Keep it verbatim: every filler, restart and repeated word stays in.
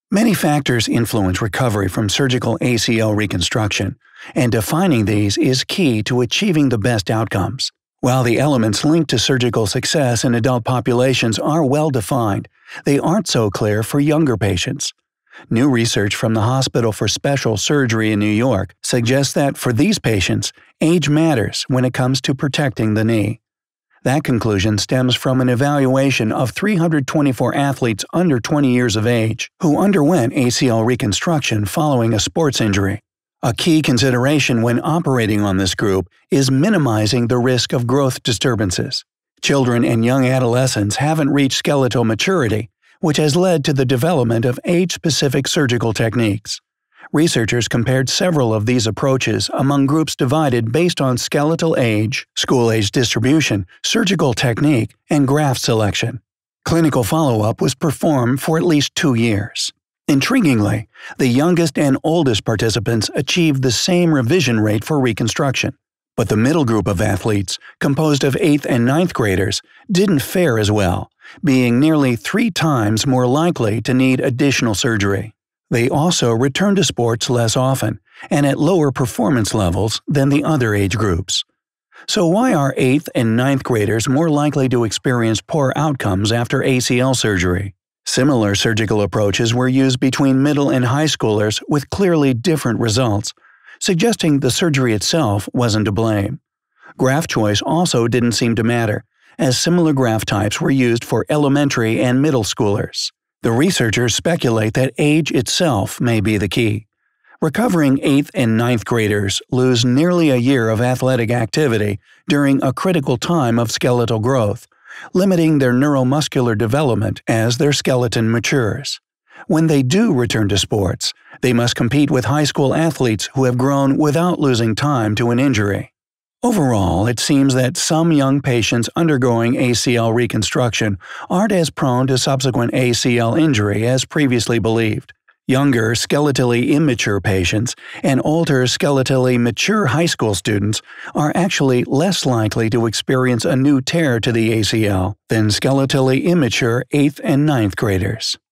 Many factors influence recovery from surgical A C L reconstruction, and defining these is key to achieving the best outcomes. While the elements linked to surgical success in adult populations are well defined, they aren't so clear for younger patients. New research from the Hospital for Special Surgery in New York suggests that for these patients, age matters when it comes to protecting the knee. That conclusion stems from an evaluation of three hundred twenty-four athletes under twenty years of age who underwent A C L reconstruction following a sports injury. A key consideration when operating on this group is minimizing the risk of growth disturbances. Children and young adolescents haven't reached skeletal maturity, which has led to the development of age-specific surgical techniques. Researchers compared several of these approaches among groups divided based on skeletal age, school-age distribution, surgical technique, and graft selection. Clinical follow-up was performed for at least two years. Intriguingly, the youngest and oldest participants achieved the same revision rate for reconstruction. But the middle group of athletes, composed of eighth and ninth graders, didn't fare as well, being nearly three times more likely to need additional surgery. They also return to sports less often, and at lower performance levels than the other age groups. So why are eighth and ninth graders more likely to experience poor outcomes after A C L surgery? Similar surgical approaches were used between middle and high schoolers with clearly different results, suggesting the surgery itself wasn't to blame. Graft choice also didn't seem to matter, as similar graft types were used for elementary and middle schoolers. The researchers speculate that age itself may be the key. Recovering eighth and ninth graders lose nearly a year of athletic activity during a critical time of skeletal growth, limiting their neuromuscular development as their skeleton matures. When they do return to sports, they must compete with high school athletes who have grown without losing time to an injury. Overall, it seems that some young patients undergoing A C L reconstruction aren't as prone to subsequent A C L injury as previously believed. Younger, skeletally immature patients and older, skeletally mature high school students are actually less likely to experience a new tear to the A C L than skeletally immature eighth and ninth graders.